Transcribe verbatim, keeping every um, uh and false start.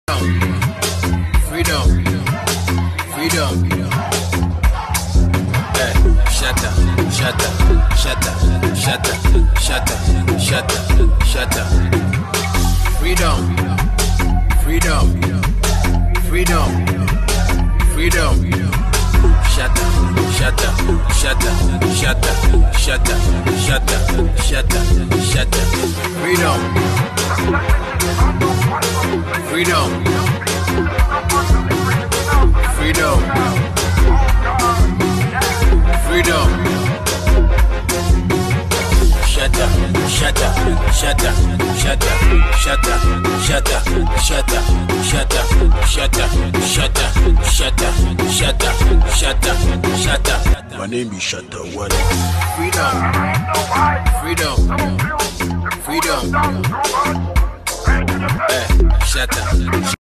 Freedom, freedom. Hey, shatta, shatta, shatta, shatta, shatta, shatta, shatta. Freedom, freedom, freedom, freedom. Shatta, shatta, shatta, shatta, shatta, shatta, shatta, shatta. Freedom. Freedom, freedom, freedom. Shatta, shatta, shatta, shatta, shatta, shatta, shatta, shatta, shatta, shatta, shatta, shatta, shatta, shatta. My name is Shatta, Wale. Freedom, freedom, freedom. Hey, Shatta.